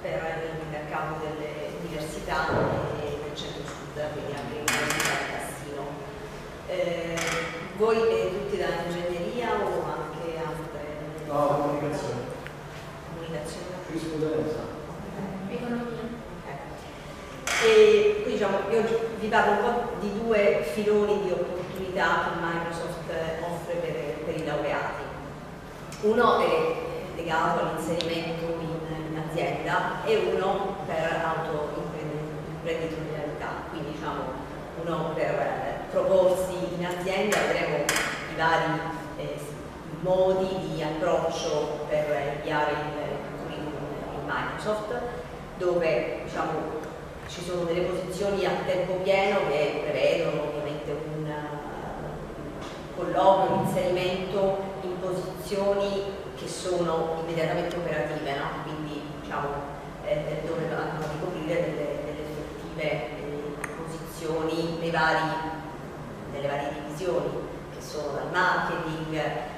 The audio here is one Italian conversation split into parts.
per il mercato delle università e del centro-sud, quindi anche l'Università di Cassino. Voi tutti da ingegneria o anche altre? No, comunicazione. Comunicazione? Giurisprudenza. Economia. E quindi diciamo, io vi parlo un po' di due filoni di opportunità che Microsoft offre per i laureati. Uno è legato all'inserimento in azienda e uno per autoimprenditorialità, quindi diciamo uno per proporsi in azienda. Vedremo i vari modi di approccio per inviare il curriculum in Microsoft, dove diciamo ci sono delle posizioni a tempo pieno che prevedono ovviamente un colloquio, un inserimento in posizioni che sono immediatamente operative, no? Quindi diciamo dove vanno a ricoprire delle effettive posizioni nelle varie divisioni, che sono dal marketing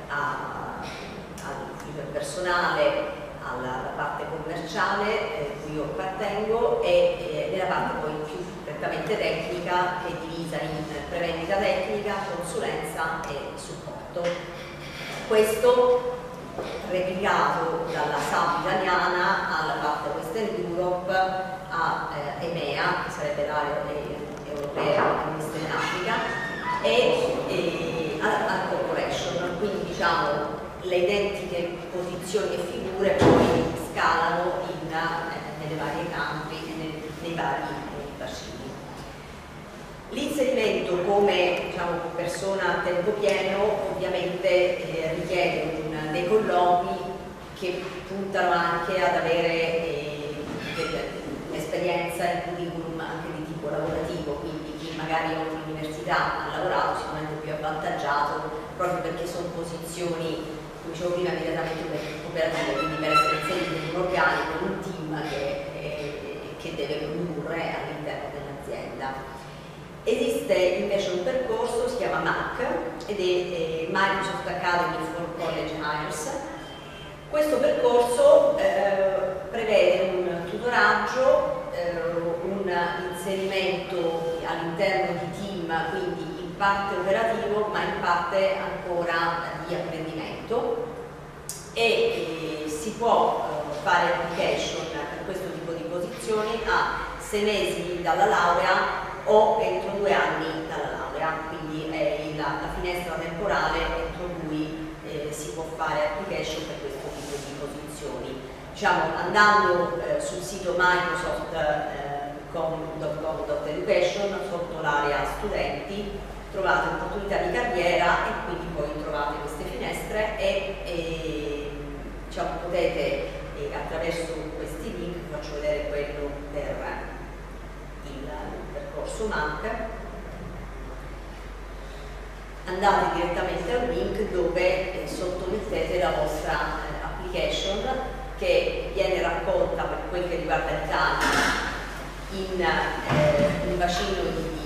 al personale, alla parte commerciale cui io appartengo e nella parte poi più prettamente tecnica, che è divisa in prevendita tecnica, consulenza e supporto. Questo replicato dalla SAP italiana alla parte Western Europe a EMEA, che sarebbe l'area europea di Western Africa, e alla corporation. Quindi diciamo le identiche posizioni e figure poi scalano nelle varie campi e nei vari bacini. L'inserimento come diciamo, persona a tempo pieno ovviamente richiede dei colloqui che puntano anche ad avere un'esperienza in curriculum anche di tipo lavorativo, quindi chi magari in un'università ha lavorato sicuramente più avvantaggiato, proprio perché sono posizioni, come dicevo prima, immediatamente operative, quindi per essere inseriti in un organico, in un team che deve condurre all'interno dell'azienda. Esiste invece un percorso, si chiama MAC, ed è Microsoft Academy for College Hires. Questo percorso prevede un tutoraggio, un inserimento all'interno di team, quindi in parte operativo ma in parte ancora di apprendimento, e si può fare application per questo tipo di posizioni a 6 mesi dalla laurea o entro 2 anni dalla laurea, quindi è la finestra temporale entro cui si può fare application per questo tipo di posizioni. Diciamo, andando sul sito microsoft.com.education sotto l'area studenti trovate opportunità di carriera e quindi poi trovate queste finestre e diciamo, potete attraverso questi link, vi faccio vedere quello per il percorso MAC, andate direttamente al link dove sottomettete la vostra application, che viene raccolta per quel che riguarda l'Italia in un bacino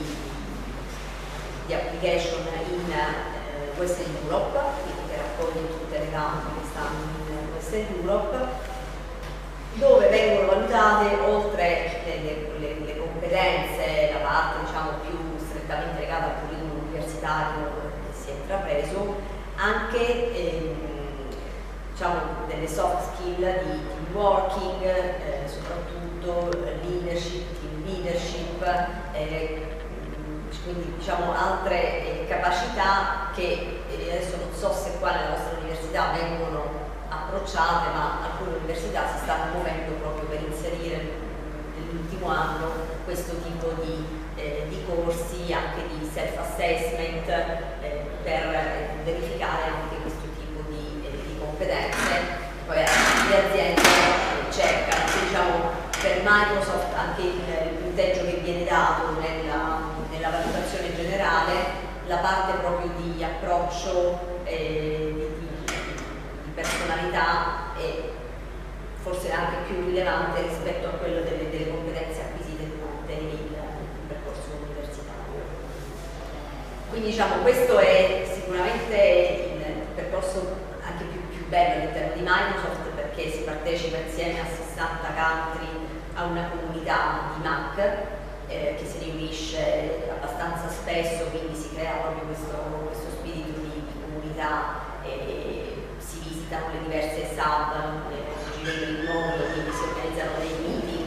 di application in Western Europe, quindi che raccoglie tutte le campi che stanno in Western Europe, dove vengono valutate, oltre le competenze, la parte diciamo, più strettamente legata al curriculum universitario che si è intrapreso, anche diciamo, delle soft skill di team working, soprattutto leadership, team leadership, quindi diciamo, altre capacità che adesso non so se qua nella nostra università vengono approcciate, ma alcune università si stanno muovendo proprio per inserire nell'ultimo anno questo tipo di corsi, anche di self-assessment, per verificare anche questo tipo di competenze. Poi le aziende cercano, diciamo, per Microsoft anche il punteggio che viene dato nella valutazione generale, la parte proprio di approccio di personalità è forse anche più rilevante rispetto a quello delle competenze acquisite durante il percorso universitario. Quindi diciamo questo è sicuramente il percorso anche più bello all'interno di Microsoft, perché si partecipa insieme a 60 country a una comunità di Mac che si riunisce abbastanza spesso, quindi si crea proprio questo spirito di comunità, si visitano le diverse sub in giro per il mondo, quindi si organizzano dei meeting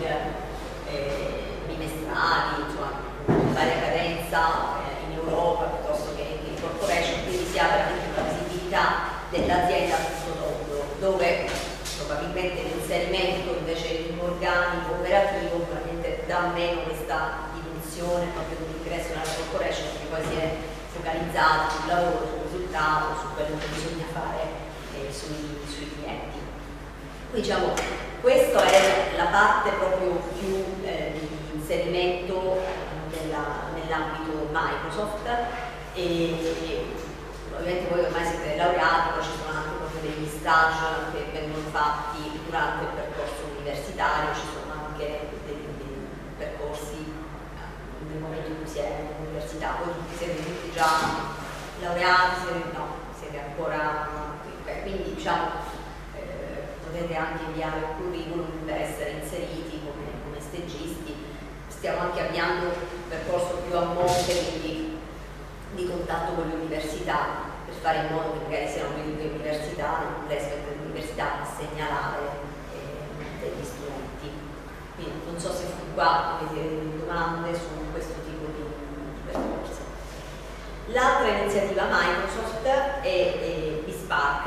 bimestrali, insomma, con varia cadenza in Europa piuttosto che in corporation, quindi si apre anche una visibilità dell'azienda a tutto tondo, dove probabilmente l'inserimento invece di un organico operativo probabilmente dà meno questa dimensione proprio dell'ingresso nella corporation, perché poi si è focalizzato sul lavoro, sul risultato, su quello che bisogna fare sui clienti. Quindi diciamo, questa è la parte proprio più di inserimento nell'ambito Microsoft, e ovviamente voi ormai siete laureati, però ci sono anche proprio degli stage che vengono fatti durante il percorso universitario, ci sono anche dei percorsi nel momento in cui si è all'università. Voi siete tutti già laureati, siete ancora quindi diciamo potete anche inviare il curriculum per essere inseriti come stagisti. Stiamo anche avviando un percorso più a monte, quindi di contatto con le università, per fare in modo che magari siano le università, il placement dell'università a segnalare degli studenti. Quindi non so se qua avete delle domande su questo tipo di percorso. L'altra iniziativa Microsoft è BeSpark.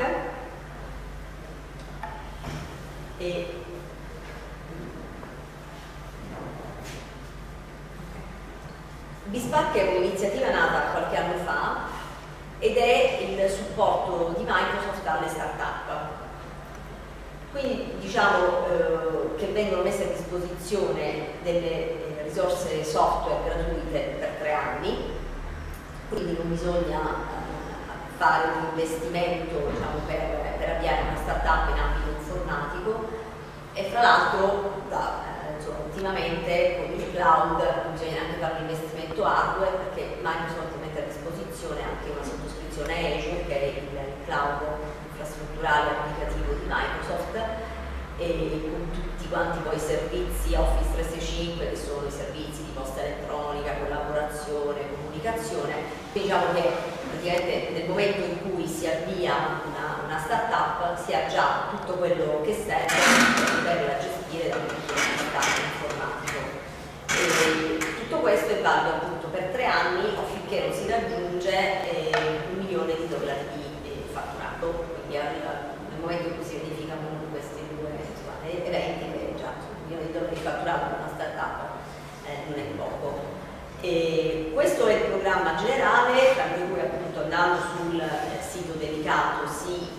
BeSpark è un'iniziativa nata qualche anno fa ed è il supporto di Microsoft alle start-up. Quindi diciamo che vengono messe a disposizione delle risorse software gratuite per 3 anni, quindi non bisogna fare un investimento, diciamo, per avviare una startup in ambito informatico, e fra l'altro ultimamente con il cloud bisogna anche fare un investimento hardware, perché Microsoft mette a disposizione anche una sottoscrizione Azure, che è il cloud infrastrutturale applicativo di Microsoft, e con tutti quanti poi i servizi Office 365, che sono i servizi di posta elettronica, collaborazione, comunicazione. Diciamo che praticamente nel momento in cui si avvia una startup si ha già tutto quello che serve per poterla gestire dal punto di vista informatico. E tutto questo è valido appunto per 3 anni finché non si raggiunge $1 milione di fatturato, quindi nel momento in cui si verificano questi due eventi, che già $1 milione di fatturato per una startup non è poco. E questo è il programma generale, tra cui appunto andando sul sito dedicato si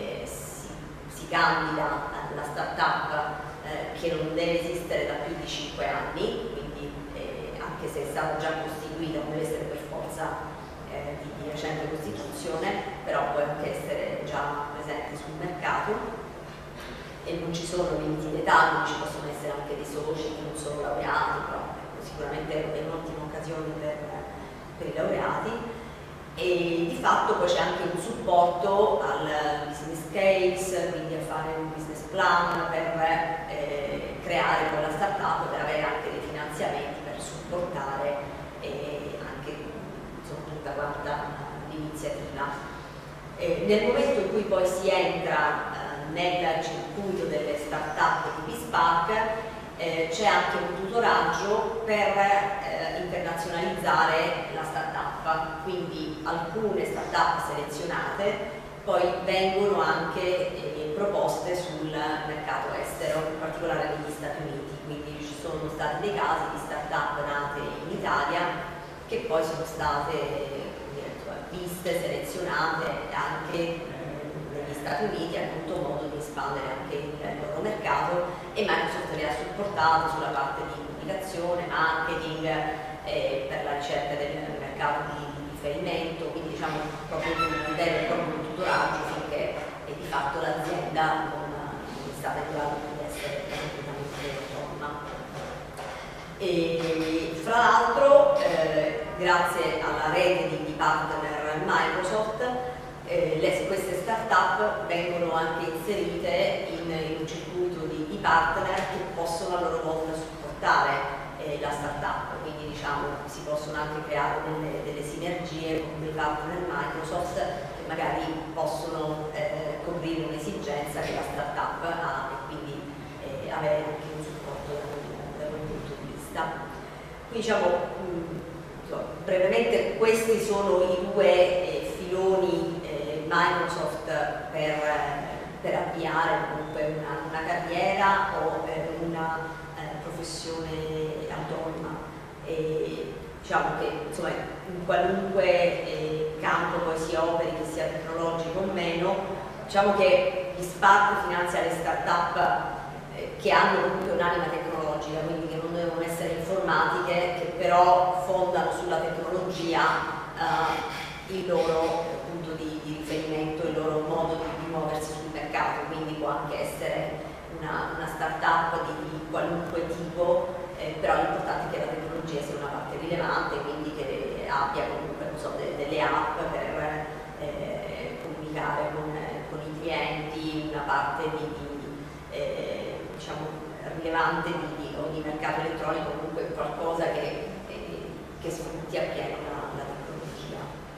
candida la startup che non deve esistere da più di 5 anni, quindi anche se è stata già costituita non deve essere per forza di recente costituzione, però può anche essere già presente sul mercato, e non ci sono limiti d'età, non ci possono essere anche dei soci che non sono laureati, però sicuramente è un'ottima occasione per i laureati. E di fatto poi c'è anche un supporto al business case, quindi a fare un business plan per creare poi la startup, per avere anche dei finanziamenti per supportare anche tutta quanta l'iniziativa. Nel momento in cui poi si entra nel circuito delle startup di BeSpark, c'è anche un tutoraggio per internazionalizzare la startup, quindi alcune startup selezionate poi vengono anche proposte sul mercato estero, in particolare negli Stati Uniti, quindi ci sono stati dei casi di startup nate in Italia che poi sono state viste, selezionate anche negli Stati Uniti, hanno avuto modo di espandere anche il loro mercato, e Microsoft le ha supportate sulla parte di comunicazione, marketing, per la ricerca del mercato di riferimento, quindi diciamo proprio un vero e proprio un tutoraggio finché di fatto l'azienda non è stata in grado di essere completamente autonoma. E fra l'altro grazie alla rete di partner Microsoft queste start-up vengono anche inserite in un circuito partner che possono a loro volta supportare la startup, quindi diciamo si possono anche creare delle sinergie con dei partner Microsoft che magari possono coprire un'esigenza che la startup ha e quindi avere anche un supporto da quel punto di vista. Quindi diciamo brevemente questi sono i due filoni Microsoft per avviare comunque una carriera o una professione autonoma. Diciamo che insomma, in qualunque campo poi si operi, che sia tecnologico o meno, diciamo che gli Spark finanzia le start-up che hanno comunque un'anima tecnologica, quindi che non devono essere informatiche, che però fondano sulla tecnologia il loro punto di riferimento, il loro modo di muoversi sul mercato, quindi può anche essere una start-up di qualunque tipo, però l'importante è che la tecnologia sia una parte rilevante, quindi che abbia comunque non so, delle app per comunicare con i clienti, una parte diciamo, rilevante di mercato elettronico, comunque qualcosa che sfrutti appieno la tecnologia.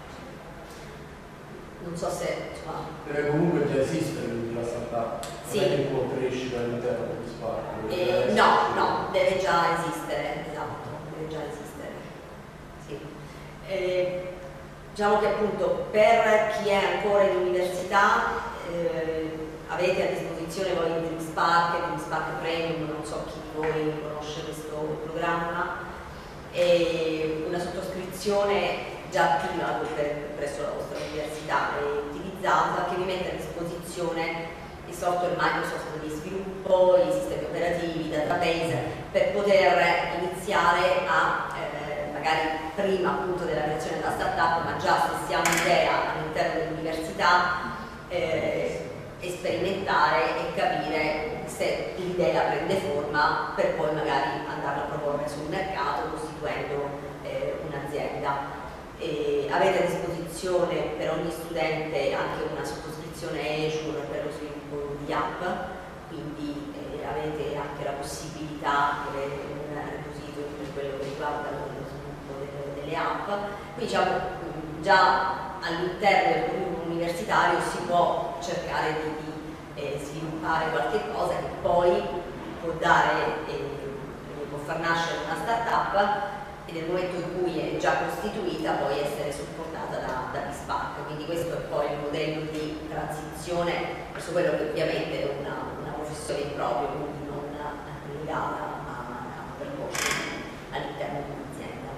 Non so se insomma, deve comunque già esistere la startup, sì. Non è che può crescere all'interno di Spark. No, deve già esistere, esatto, deve già esistere. Sì. Diciamo che appunto per chi è ancora in università avete a disposizione voi il Dream Spark Premium, non so chi di voi conosce questo programma, e una sottoscrizione già attiva presso la vostra università e utilizzata, che vi mette a disposizione il software Microsoft di sviluppo, i sistemi operativi, i database, per poter iniziare a magari prima appunto della creazione della startup, ma già se si ha un'idea all'interno dell'università sperimentare e capire se l'idea prende forma per poi magari andarla a proporre sul mercato costituendo un'azienda. Avete a disposizione per ogni studente anche una sottoscrizione Azure per lo sviluppo di app, quindi avete anche la possibilità di avere un repository per quello che riguarda lo sviluppo delle app. Quindi diciamo già all'interno del curriculum universitario si può cercare di sviluppare qualche cosa che poi può dare, può far nascere una startup e nel momento in cui è già costituita poi essere supportata da Spark. Quindi questo è poi il modello di transizione verso quello che ovviamente è una professione propria, quindi non legata a un percorso all'interno di un'azienda.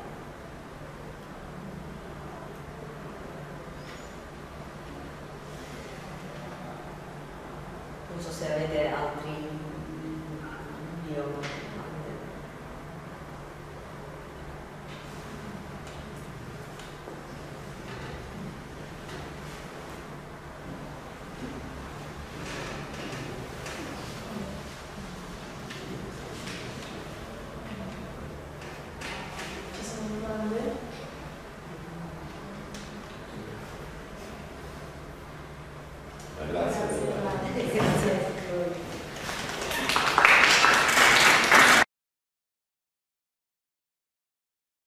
Non so se avete altri dubbi.